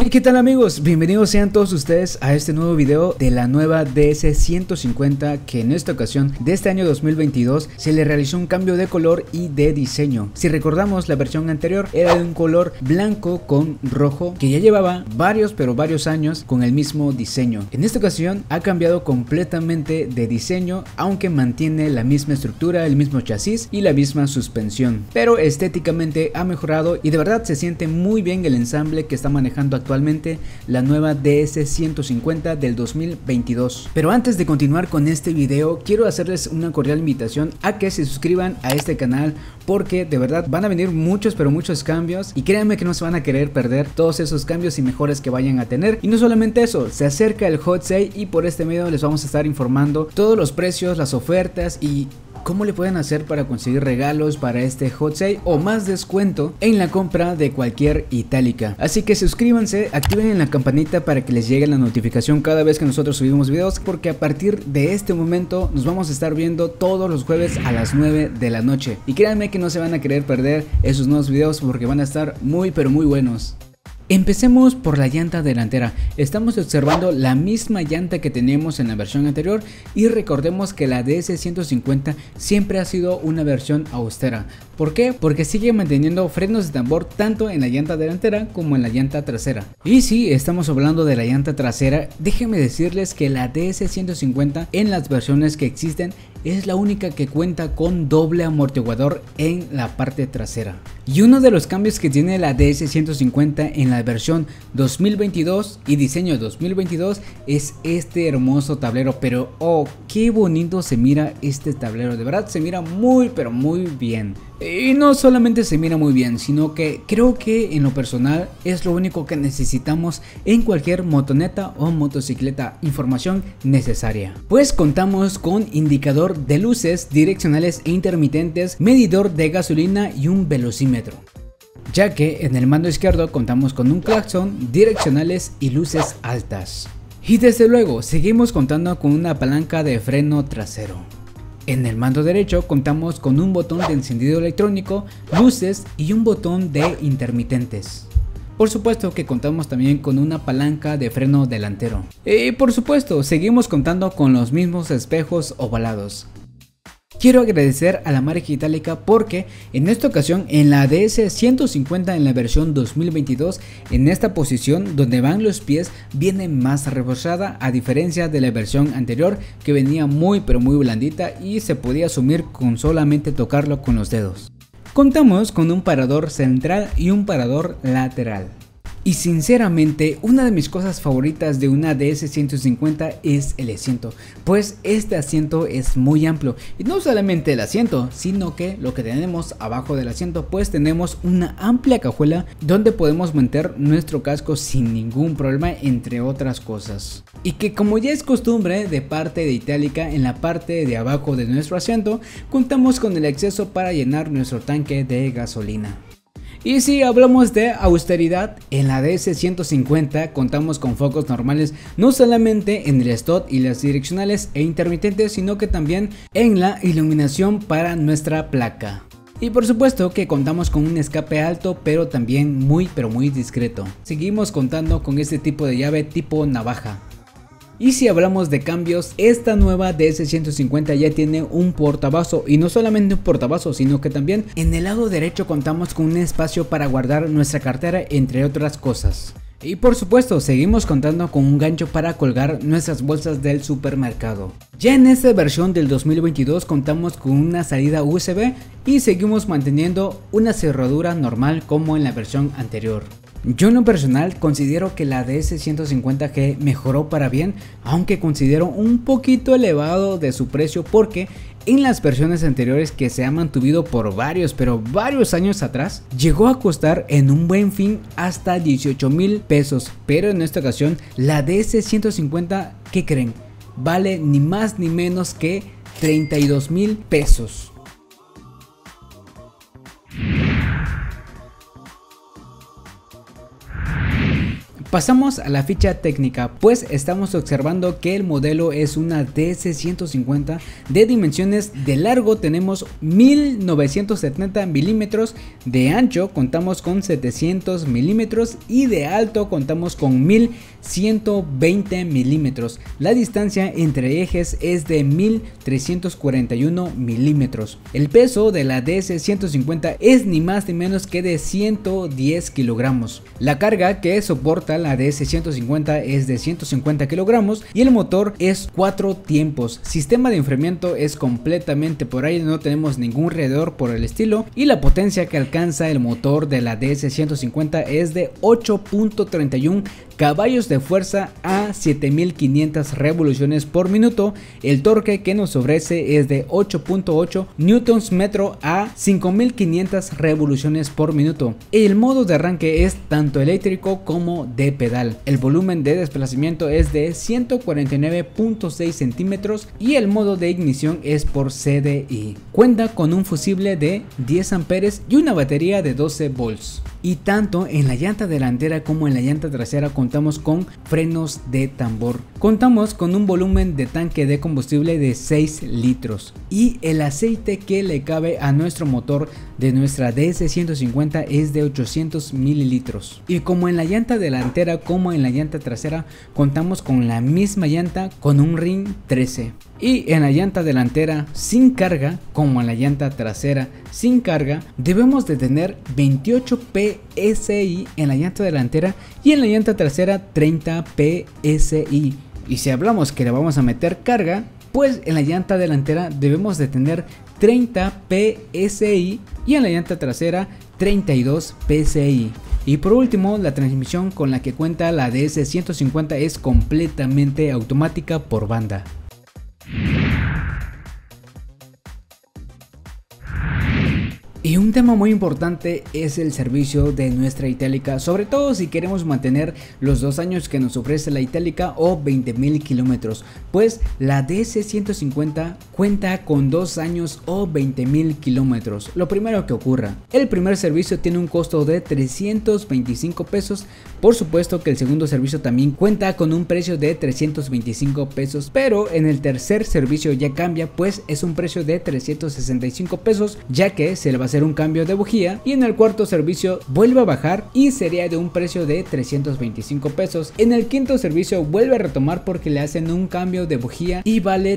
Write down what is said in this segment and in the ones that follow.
Hey, ¿qué tal amigos? Bienvenidos sean todos ustedes a este nuevo video de la nueva DS150, que en esta ocasión de este año 2022 se le realizó un cambio de color y de diseño. Si recordamos, la versión anterior era de un color blanco con rojo que ya llevaba varios años con el mismo diseño. En esta ocasión ha cambiado completamente de diseño, aunque mantiene la misma estructura, el mismo chasis y la misma suspensión, pero estéticamente ha mejorado y de verdad se siente muy bien el ensamble que está manejando actualmente la nueva DS150 del 2022. Pero antes de continuar con este video, quiero hacerles una cordial invitación a que se suscriban a este canal, porque de verdad van a venir muchos cambios y créanme que no se van a querer perder todos esos cambios y mejoras que vayan a tener. Y no solamente eso, se acerca el Hot Sale y por este medio les vamos a estar informando todos los precios, las ofertas y cómo le pueden hacer para conseguir regalos para este Hot Sale o más descuento en la compra de cualquier Itálica. Así que suscríbanse, activen la campanita para que les llegue la notificación cada vez que nosotros subimos videos, porque a partir de este momento nos vamos a estar viendo todos los jueves a las 9 de la noche. Y créanme que no se van a querer perder esos nuevos videos porque van a estar muy buenos. Empecemos por la llanta delantera. Estamos observando la misma llanta que teníamos en la versión anterior y recordemos que la DS150 siempre ha sido una versión austera. ¿Por qué? Porque sigue manteniendo frenos de tambor tanto en la llanta delantera como en la llanta trasera. Y si estamos hablando de la llanta trasera, déjenme decirles que la DS150 en las versiones que existen es la única que cuenta con doble amortiguador en la parte trasera. Y uno de los cambios que tiene la DS150 en la versión 2022 y diseño 2022 es este hermoso tablero. Pero oh, qué bonito se mira este tablero, de verdad se mira muy bien. Y no solamente se mira muy bien, sino que creo que en lo personal es lo único que necesitamos en cualquier motoneta o motocicleta. Información necesaria, pues contamos con indicador de luces direccionales e intermitentes, medidor de gasolina y un velocímetro, ya que en el mando izquierdo contamos con un claxon, direccionales y luces altas. Y desde luego seguimos contando con una palanca de freno trasero. En el mando derecho contamos con un botón de encendido electrónico, luces y un botón de intermitentes. Por supuesto que contamos también con una palanca de freno delantero. Y por supuesto seguimos contando con los mismos espejos ovalados. Quiero agradecer a la marca Itálica porque en esta ocasión en la DS150 en la versión 2022, en esta posición donde van los pies viene más reforzada, a diferencia de la versión anterior que venía muy blandita y se podía asumir con solamente tocarlo con los dedos. Contamos con un parador central y un parador lateral. Y sinceramente una de mis cosas favoritas de una DS150 es el asiento, pues este asiento es muy amplio y no solamente el asiento, sino que lo que tenemos abajo del asiento, pues tenemos una amplia cajuela donde podemos meter nuestro casco sin ningún problema, entre otras cosas. Y que como ya es costumbre de parte de Itálica, en la parte de abajo de nuestro asiento contamos con el acceso para llenar nuestro tanque de gasolina. Y si hablamos de austeridad, en la DS150 contamos con focos normales no solamente en el stop y las direccionales e intermitentes, sino que también en la iluminación para nuestra placa. Y por supuesto que contamos con un escape alto, pero también muy discreto. Seguimos contando con este tipo de llave tipo navaja. Y si hablamos de cambios, esta nueva DS150 ya tiene un portavasos, y no solamente un portavasos, sino que también en el lado derecho contamos con un espacio para guardar nuestra cartera, entre otras cosas. Y por supuesto seguimos contando con un gancho para colgar nuestras bolsas del supermercado. Ya en esta versión del 2022 contamos con una salida USB y seguimos manteniendo una cerradura normal como en la versión anterior. Yo en lo personal considero que la DS150G mejoró para bien, aunque considero un poquito elevado de su precio porque en las versiones anteriores que se ha mantenido por varios años atrás, llegó a costar en un Buen Fin hasta 18,000 pesos, pero en esta ocasión la DS150, ¿qué creen? Vale ni más ni menos que 32,000 pesos. Pasamos a la ficha técnica, pues estamos observando que el modelo es una DS150 de dimensiones. De largo tenemos 1970 milímetros, de ancho contamos con 700 milímetros y de alto contamos con 1120 milímetros. La distancia entre ejes es de 1341 milímetros. El peso de la DS150 es ni más ni menos que de 110 kilogramos. La carga que soporta la DS150 es de 150 kilogramos y el motor es 4 tiempos. Sistema de enfriamiento es completamente por ahí, no tenemos ningún radiador por el estilo, y la potencia que alcanza el motor de la DS150 es de 8.31 caballos de fuerza a 7500 revoluciones por minuto. El torque que nos ofrece es de 8.8 newtons metro a 5500 revoluciones por minuto. El modo de arranque es tanto eléctrico como de pedal. El volumen de desplazamiento es de 149.6 centímetros y el modo de ignición es por CDI. Cuenta con un fusible de 10 amperes y una batería de 12 volts. Y tanto en la llanta delantera como en la llanta trasera contamos con frenos de tambor. Contamos con un volumen de tanque de combustible de 6 litros y el aceite que le cabe a nuestro motor de nuestra DS150 es de 800 mililitros. Y como en la llanta delantera como en la llanta trasera contamos con la misma llanta con un rin 13. Y en la llanta delantera sin carga, como en la llanta trasera sin carga, debemos de tener 28 PSI en la llanta delantera y en la llanta trasera 30 PSI. Y si hablamos que le vamos a meter carga, pues en la llanta delantera debemos de tener 30 PSI y en la llanta trasera 32 PSI. Y por último, la transmisión con la que cuenta la DS150 es completamente automática por banda. Y un tema muy importante es el servicio de nuestra Itálica, sobre todo si queremos mantener los 2 años que nos ofrece la Itálica o 20.000 kilómetros, pues la DS150 cuenta con 2 años o 20.000 kilómetros. Lo primero que ocurra, el primer servicio tiene un costo de 325 pesos, por supuesto que el segundo servicio también cuenta con un precio de 325 pesos, pero en el tercer servicio ya cambia, pues es un precio de 365 pesos, ya que se le va a hacer un cambio de bujía, y en el cuarto servicio vuelve a bajar y sería de un precio de 325 pesos. En el quinto servicio vuelve a retomar porque le hacen un cambio de bujía y vale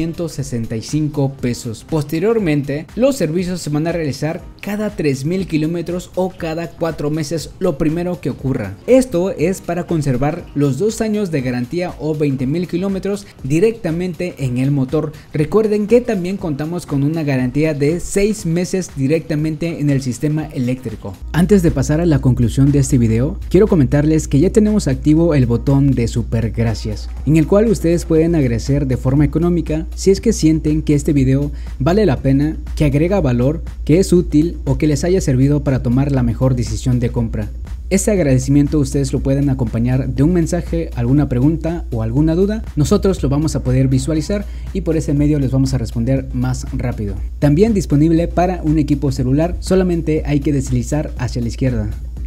365 pesos. Posteriormente los servicios se van a realizar cada 3000 kilómetros o cada 4 meses, lo primero que ocurra. Esto es para conservar los 2 años de garantía o 20.000 kilómetros directamente en el motor. Recuerden que también contamos con una garantía de 6 meses directamente en el sistema eléctrico. Antes de pasar a la conclusión de este video, quiero comentarles que ya tenemos activo el botón de super gracias, en el cual ustedes pueden agradecer de forma económica si es que sienten que este video vale la pena, que agrega valor, que es útil o que les haya servido para tomar la mejor decisión de compra. Este agradecimiento ustedes lo pueden acompañar de un mensaje, alguna pregunta o alguna duda. Nosotros lo vamos a poder visualizar y por ese medio les vamos a responder más rápido. También disponible para un equipo celular, solamente hay que deslizar hacia la izquierda.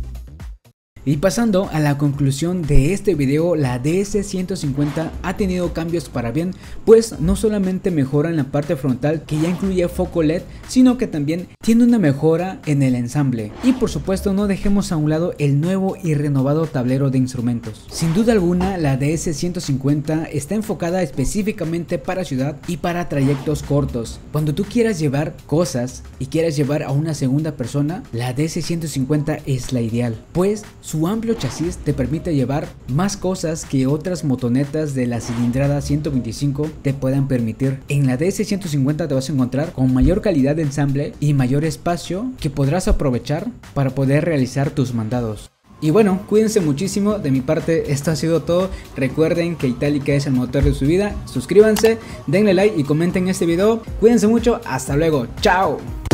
Y pasando a la conclusión de este video, la DS150 ha tenido cambios para bien, pues no solamente mejora en la parte frontal que ya incluye foco LED, sino que también tiene una mejora en el ensamble. Y por supuesto no dejemos a un lado el nuevo y renovado tablero de instrumentos. Sin duda alguna la DS150 está enfocada específicamente para ciudad y para trayectos cortos. Cuando tú quieras llevar cosas y quieras llevar a una segunda persona, la DS150 es la ideal, pues su amplio chasis te permite llevar más cosas que otras motonetas de la cilindrada 125 te puedan permitir. En la DS150 te vas a encontrar con mayor calidad de ensamble y mayor espacio que podrás aprovechar para poder realizar tus mandados. Y bueno, cuídense muchísimo, de mi parte esto ha sido todo. Recuerden que Itálica es el motor de su vida. Suscríbanse, denle like y comenten este video. Cuídense mucho, hasta luego, chao.